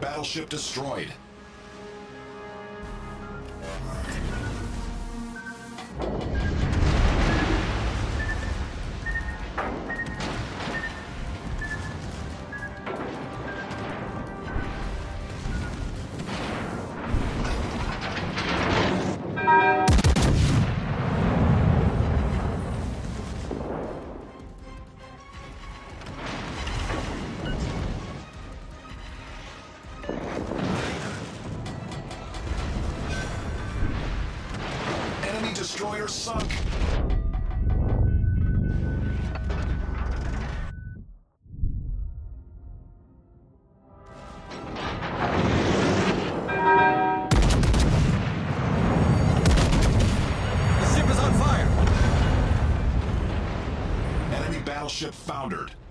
battleship destroyed. Enemy destroyer sunk. The ship is on fire! Enemy battleship foundered.